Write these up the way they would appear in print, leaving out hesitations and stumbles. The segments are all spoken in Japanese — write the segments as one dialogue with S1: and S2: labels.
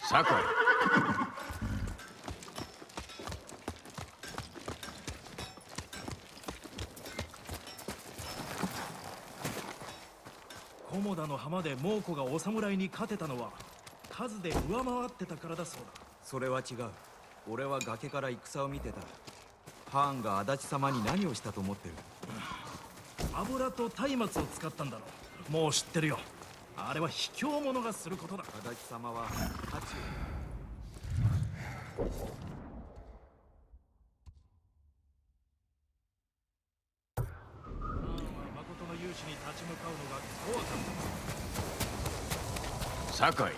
S1: 酒井。
S2: 菰田の浜で猛虎がお侍に勝てたのは数で上回ってたからだそうだ。
S3: それは違う。俺は崖から戦を見てた。ハーンが足立様に何をしたと思ってる？
S2: 油と松明を使ったんだろう。もう知ってるよ。あれは卑怯者がすることだ。
S3: 足立様は太刀
S2: 誠の勇士に立ち向かうのが怖かった。
S1: 酒井。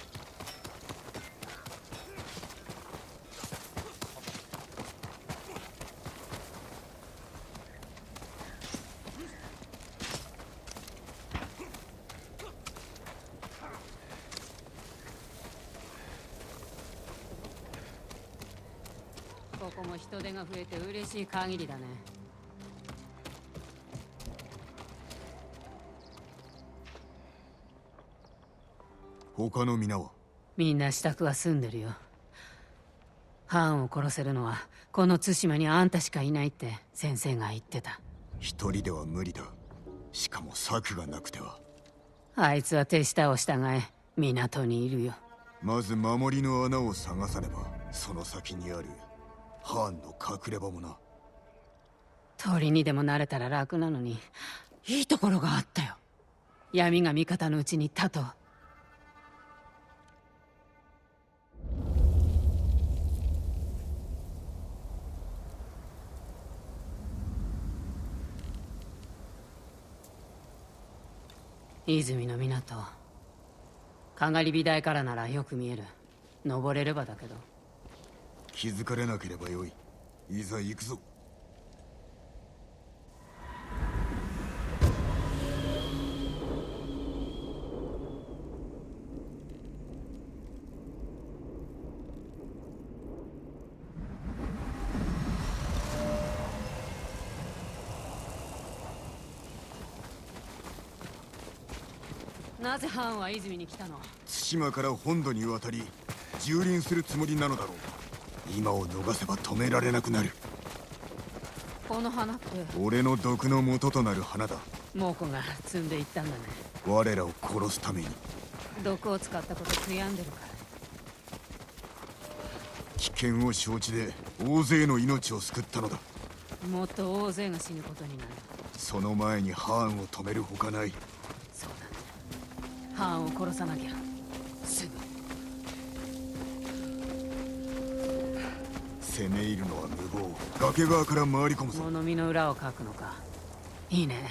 S4: ここも人手が増えて嬉しい限りだね。
S5: 他の皆は？
S4: みんな支度は済んでるよ。ハーンを殺せるのはこの対馬にあんたしかいないって先生が言ってた。
S5: 一人では無理だ。しかも策がなくては。
S4: あいつは手下を従え港にいるよ。
S5: まず守りの穴を探さねば、その先にあるハーンの隠れ場もな。
S4: 鳥にでもなれたら楽なのに、いいところがあったよ。闇が味方のうちにいたと。泉の港、かがり火台からならよく見える。登れればだけど。
S5: 気づかれなければよい。いざ行くぞ。
S4: なぜハーンは泉に来たの？
S5: 対馬から本土に渡り蹂躙するつもりなのだろう。今を逃せば止められなくなる。
S4: この花って
S5: 俺の毒の元となる花だ。
S4: 猛虎が積んでいったんだね。
S5: 我らを殺すために。
S4: 毒を使ったこと悔やんでるから。
S5: 危険を承知で大勢の命を救ったのだ。
S4: もっと大勢が死ぬことになる。
S5: その前にハーンを止めるほかない。
S4: そうだね。ハーンを殺さなきゃ。すぐ。
S5: 攻め入るのは無謀。崖側から回り込むぞ。
S4: 物見の裏をかくのか。いいね。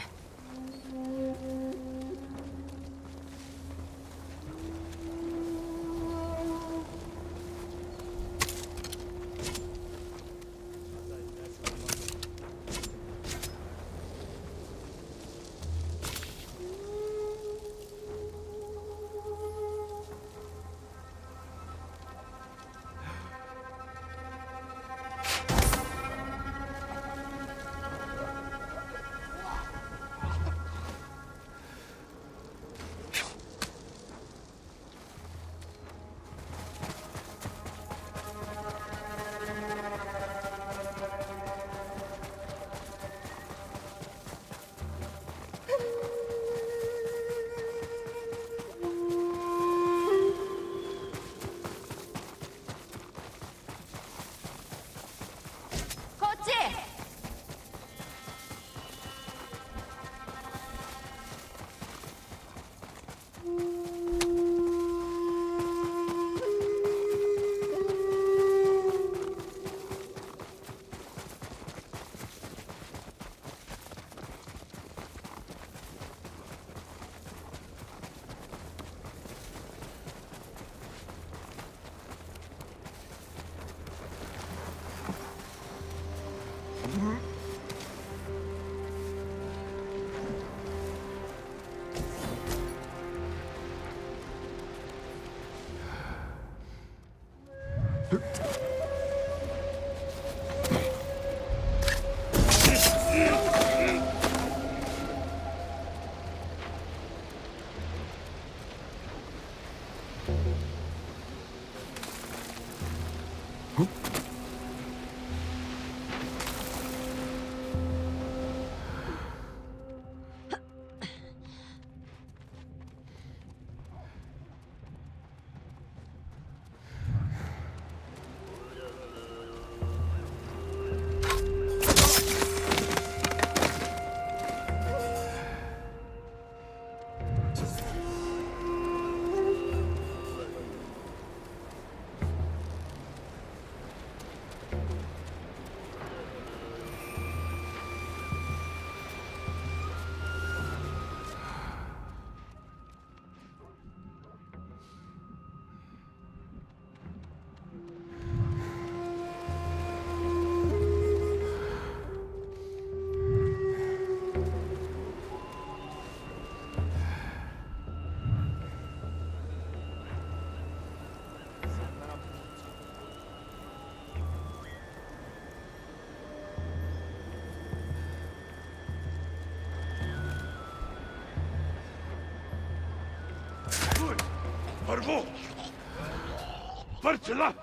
S1: Barbo! Barçala!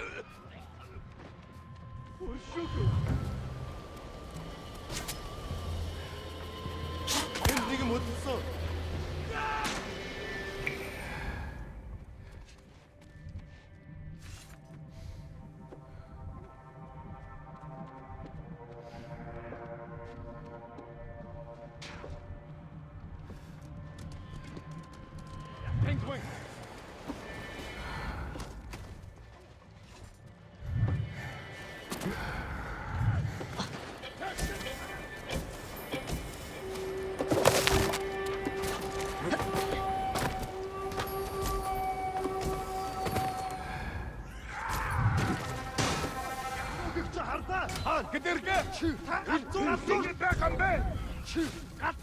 S1: 내가 못했어. Kedirke! Ingin dah kambing! Kat!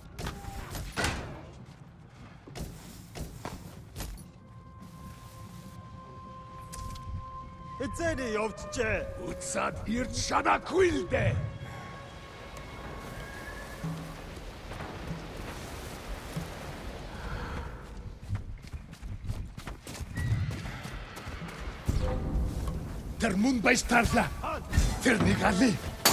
S2: Эцэний явчихжээ.
S1: Уцаад ирд шанаагүй л дээ! Тэр мөн баястаарлаа! Тэрнийг алъя!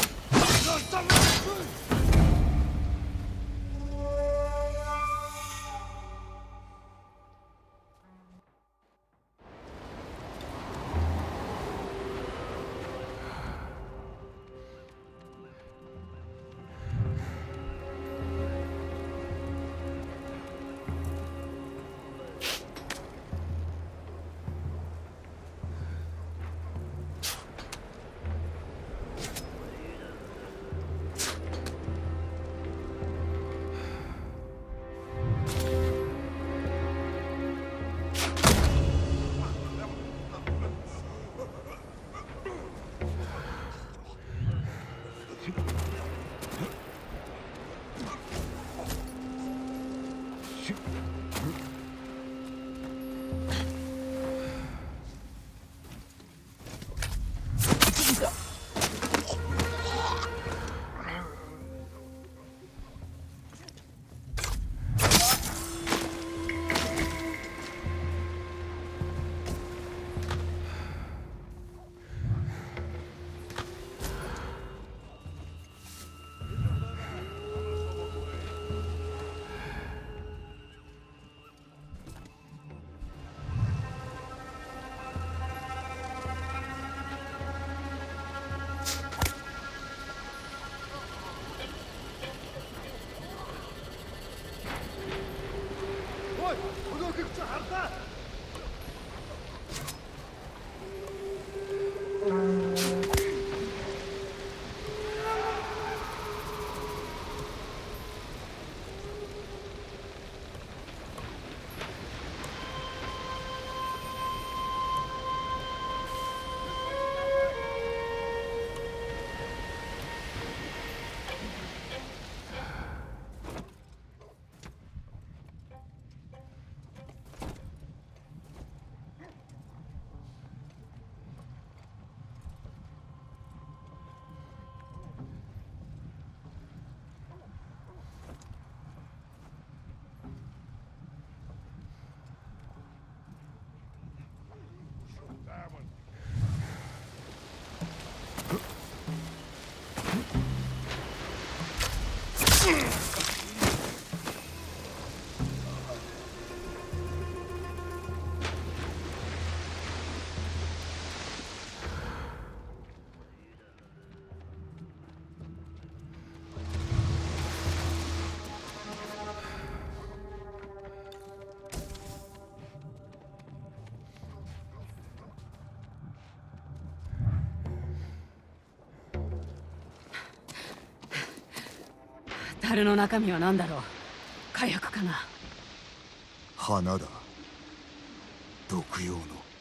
S4: 樽の中身は何だろう。火薬かな。
S5: 花だ。毒用の。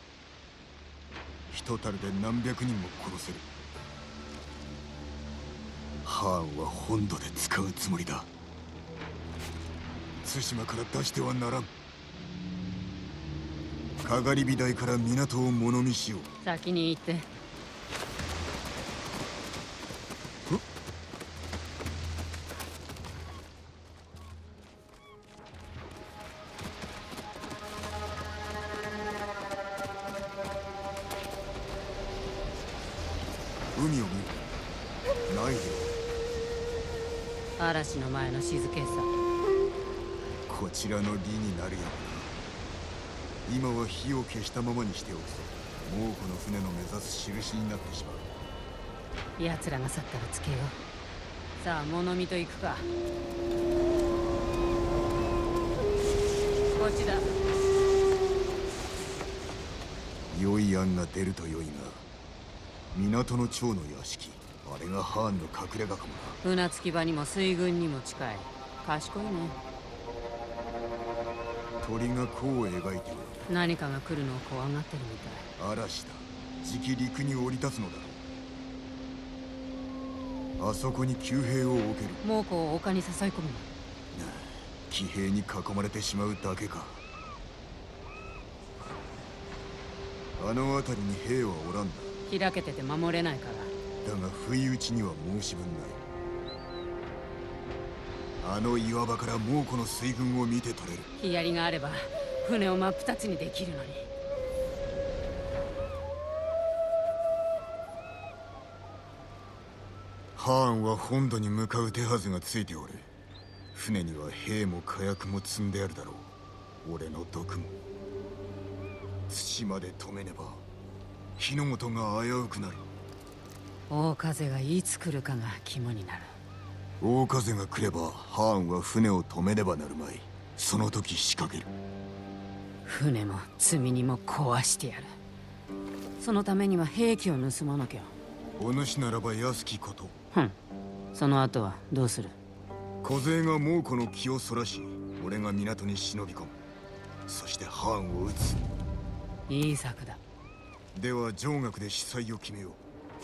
S5: 一樽で何百人も殺せる。ハーンは本土で使うつもりだ。対馬から出してはならん。かがり火台から港を物見しよう。
S4: 先に行って。
S5: 海を見る。ないよ。
S4: 嵐の前の静けさ。
S5: こちらの利になるよな。今は火を消したままにしておくぞ。猛虎の船の目指す印になってしまう。
S4: 奴らが去ったらつけよう。さあ物見と行くか。こっちだ。
S5: 良い案が出ると良いが、港の長の屋敷、あれがハーンの隠れ家かもな。
S4: 船着き場にも水軍にも近い。賢いね。
S5: 鳥が弧を描いておる。
S4: 何かが来るのを怖がってるみたい。
S5: 嵐だ。じき陸に降り立つのだろう。あそこに騎兵を置ける。
S4: 猛虎を丘に誘い込むの。
S5: 騎兵に囲まれてしまうだけか。あの辺りに兵はおらんだ。
S4: 開けてて守れないから。
S5: だが不意打ちには申し分ない。あの岩場から猛虎の水軍を見て取れる。
S4: ヒヤリがあれば船を真っ二つにできるのに。
S5: ハーンは本土に向かう手はずがついておる。船には兵も火薬も積んであるだろう。俺の毒も。土まで止めねば火の元が危うくなる。
S4: 大風がいつ来るかが肝になる。
S5: 大風が来ればハーンは船を止めねばなるまい。その時仕掛ける。
S4: 船も積み荷も壊してやる。そのためには兵器を盗まなきゃ。
S5: お主ならば安きこと。
S4: その後はどうする？
S5: 小勢が猛虎の気をそらし、俺が港に忍び込む。そしてハーンを撃つ。
S4: いい策だ。
S5: では上学で司祭を決めよう。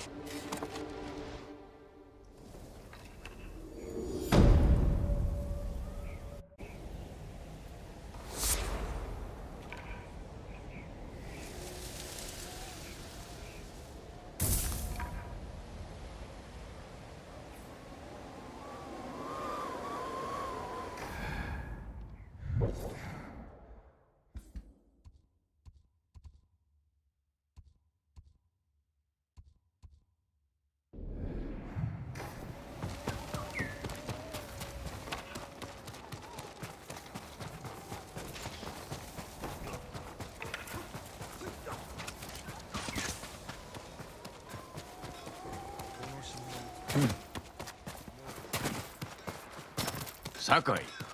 S1: 酒井。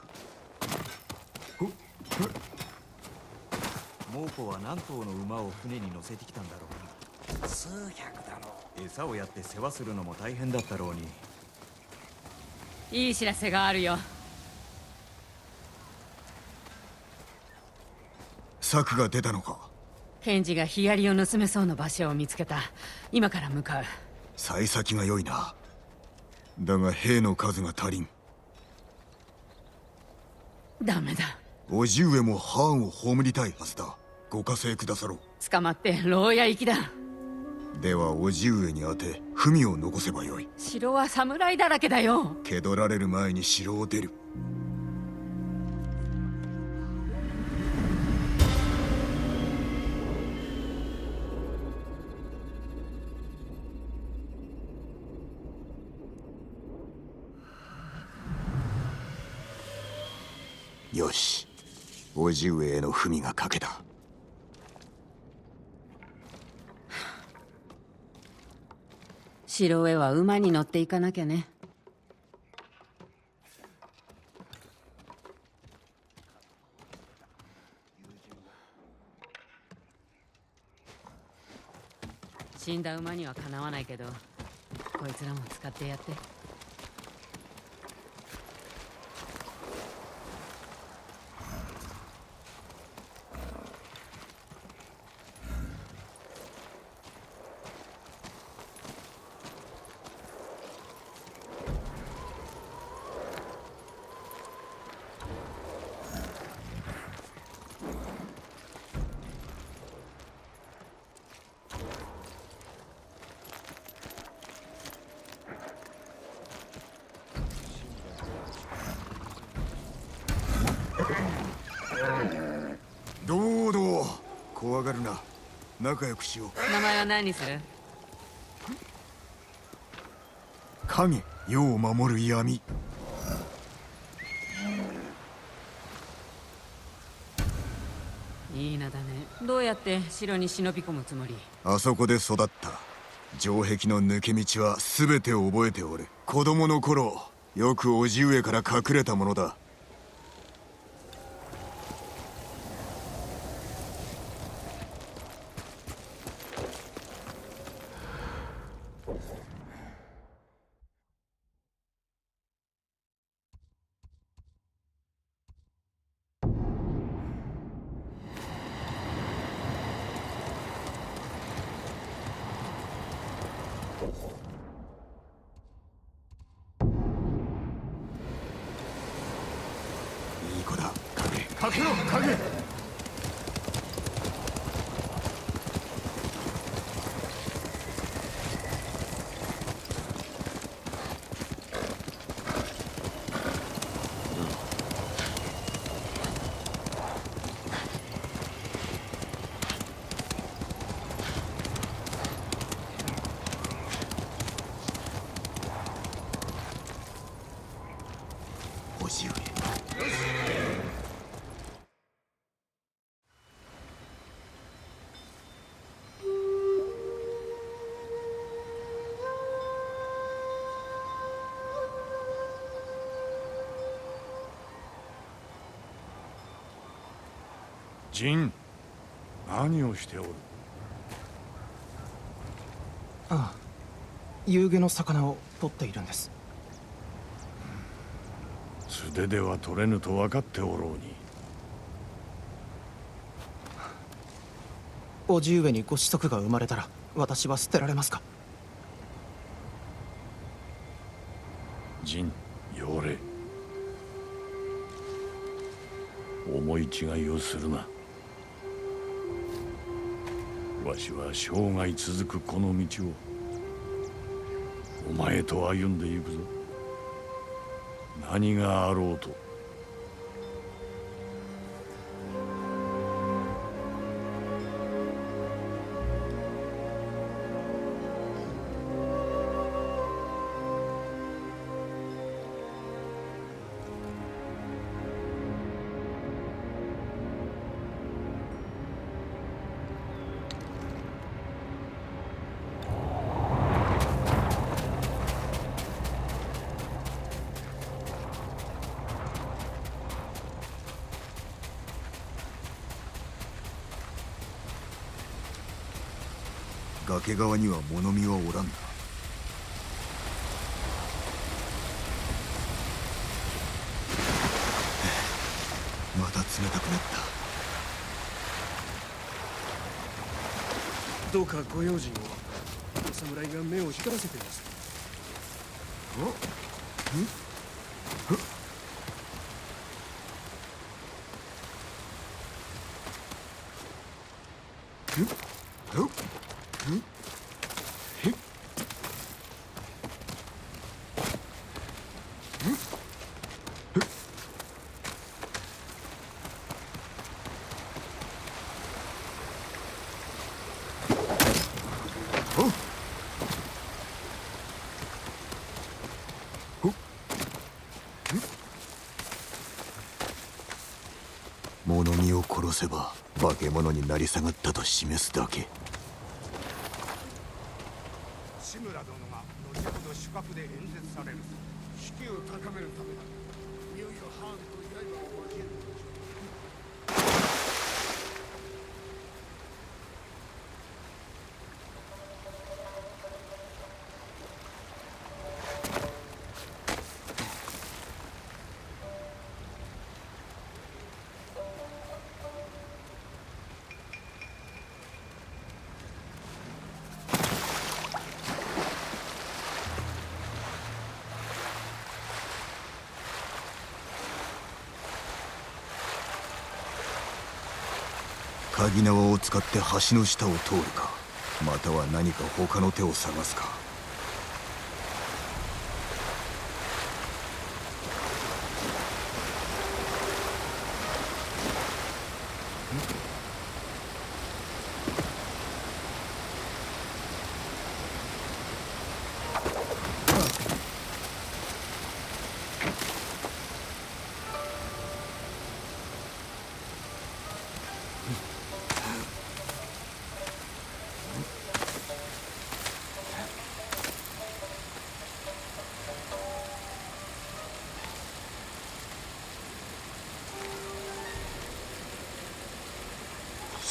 S3: 猛虎は何頭の馬を船に乗せてきたんだろうな。
S1: 数百だろう。
S3: 餌をやって世話するのも大変だったろうに。
S4: いい知らせがあるよ。
S5: 策が出たのか。
S4: 検事がヒヤリを盗めそうな場所を見つけた。今から向かう。
S5: 幸先が良いな。だが兵の数が足りん。
S4: ダメだ。
S5: 叔父上もハーンを葬りたいはずだ。ご加勢くださろう。
S4: 捕まって牢屋行きだ。
S5: では叔父上に当て文を残せばよい。
S4: 城は侍だらけだよ。
S5: 気取られる前に城を出る。よし、叔父上への文が書けた。
S4: 城へは馬に乗っていかなきゃね。死んだ馬にはかなわないけど、こいつらも使ってやって。
S5: どうどう怖がるな。仲良くしよう。
S4: 名前は何にする？
S5: 影、世を守る闇。
S4: いい名だね。どうやって城に忍び込むつもり？
S5: あそこで育った。城壁の抜け道は全て覚えておる。子供の頃よく叔父上から隠れたものだ。いい子だ。
S2: かけろ影。
S5: 叔父上。
S1: ジン、何をしておる？
S6: ああ、夕げの魚を取っているんです。
S1: 素手では取れぬと分かっておろうに。
S6: 叔父上にご子息が生まれたら私は捨てられますか？
S1: ジン、よれ。思い違いをするな。わしは生涯続くこの道をお前と歩んでいくぞ。何があろうと。
S5: 崖側には物見はおらんな。また冷たくなった。
S7: どうかご用心を。お侍が目を光らせています。
S5: 物見を殺せば化け物になり下がったと示すだけ。
S8: 志村殿が後ほど主閣で演説される。士気を高めるためだ。いよいよハーンと刃を交えるのでしょう。
S5: 鍵縄を使って橋の下を通るか、または何か他の手を探すか。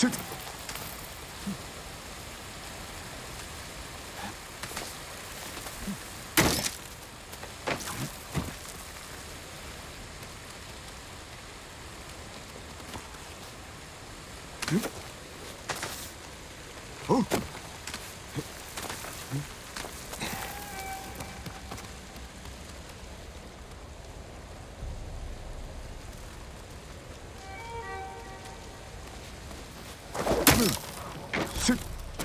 S5: せっおうせっ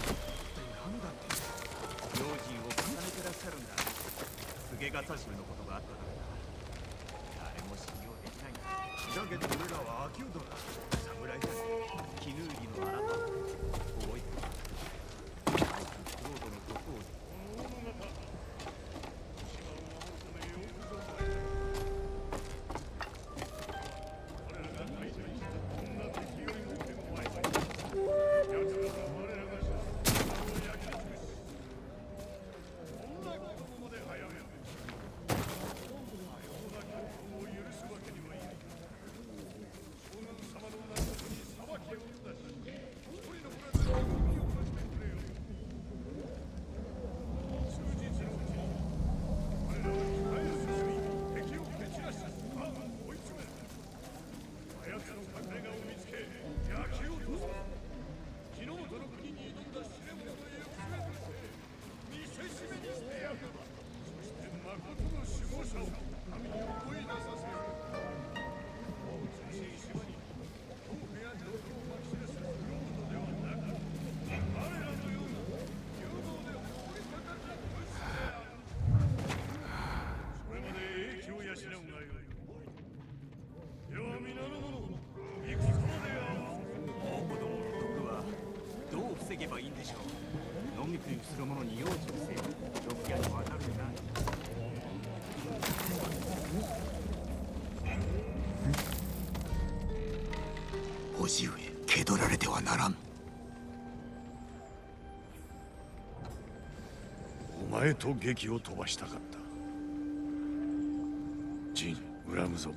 S3: 用心を重ねてらっしゃるんだ。菅笠衆のことがあったからだ。誰も信用できないんだ。
S8: だけど俺らは秋人だ。侍だ。
S3: 絹入りの荒川こう言ってロードの毒を防げばいいんでしょう。飲み食いする者に用心せよ。毒矢に渡るな。
S5: 叔父上気取られてはならん。
S1: お前と劇を飛ばしたかった。ジン、恨むぞ。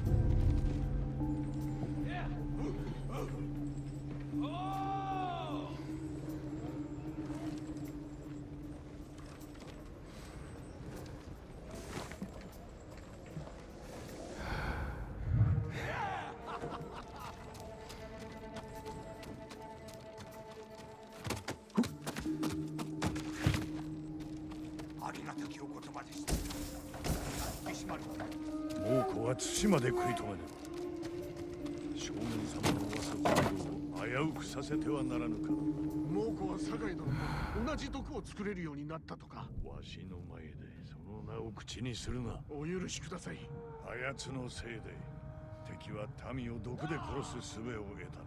S8: ありがたきお言葉でした。
S1: 猛虎は対馬で食い止めねば将軍様の噂を危うくさせてはならぬか。
S7: 猛虎は酒井殿も同じ毒を作れるようになったとか。
S1: わしの前でその名を口にするな。
S7: お許しください。
S1: あやつのせいで敵は民を毒で殺す術を得たのだ。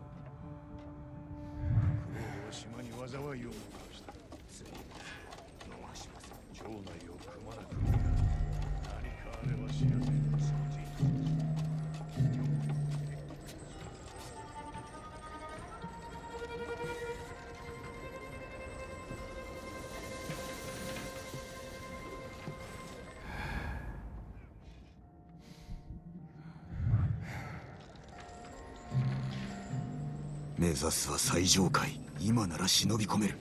S1: 九郎は島に災いをもたらした。
S8: つい逃しません。
S1: 城内をくまなく見る。何かあれば知らせ。
S5: 目指すは最上階。今なら忍び込める。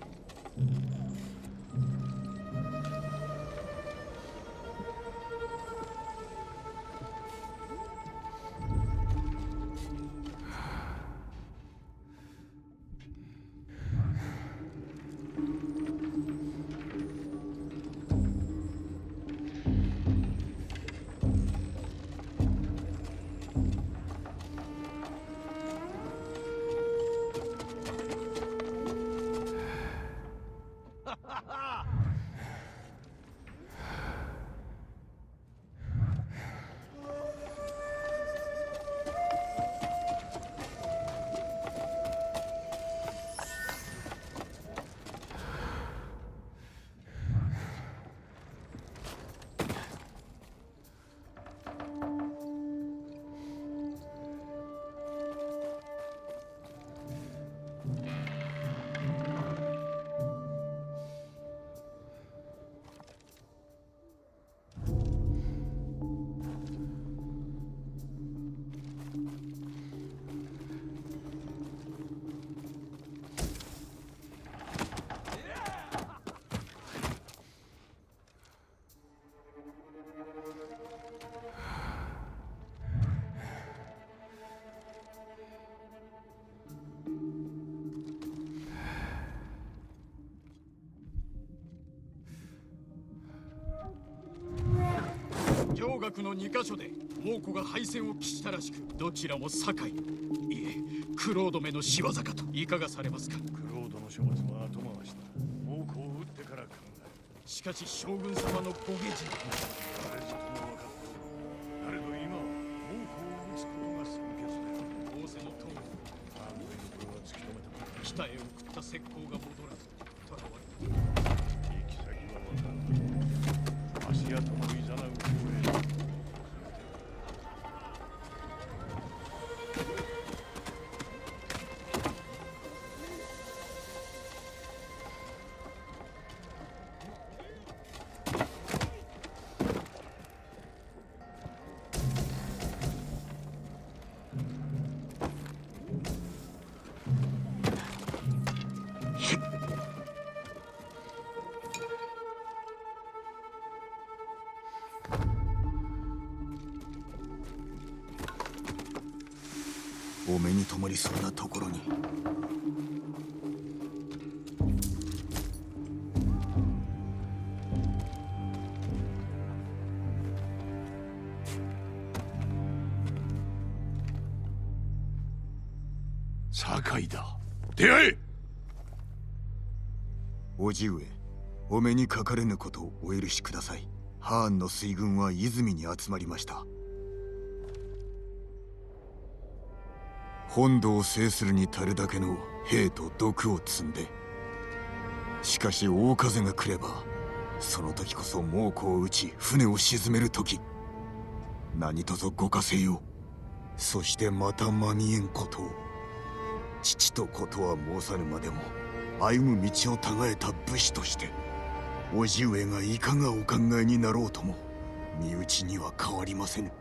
S9: 学の2カ所で猛虎が敗戦を喫したらしく、どちらも堺、いえクロードめの仕業かと。いかがされますか？
S1: クロードの処罰は後回しだ。猛虎を撃ってから考える。
S9: しかし将軍様のご下知、
S1: 誰ぞとも分かっておる。なれど今は猛虎を撃つことが先決だ。
S9: 仰せのとおり、
S1: ハーンの居所は突き止めたのだ。
S9: 北へ送った石膏が戻らず囚われた。
S1: 行き先は分からない。足跡のいざなう方へ。
S5: お目に留まりそうなところに。
S1: 堺だ。出会え。
S5: 叔父上、お目にかかれぬことをお許しください。ハーンの水軍は泉に集まりました。本土を制するに足るだけの兵と毒を積んで、しかし大風が来ればその時こそ猛虎を撃ち船を沈める時。何とぞご加勢を。そしてまた間見えんことを。父とことは申さぬまでも歩む道をたがえた武士として、叔父上がいかがお考えになろうとも身内には変わりませぬ。